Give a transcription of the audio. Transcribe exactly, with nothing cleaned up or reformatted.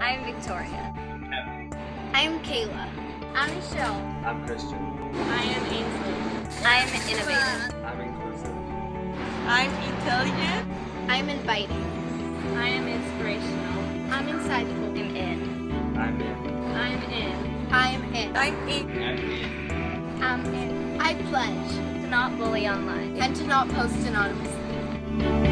I'm Victoria. Evan. I'm Kayla. I'm Michelle. I'm Christian. I am Ainsley. I'm innovative. I'm inclusive. I'm intelligent. I'm inviting. I am inspirational. I'm insightful. I'm in. I'm in. I'm in. I'm in. I'm in. I'm in. I'm in. I pledge to not bully online and to not post anonymously.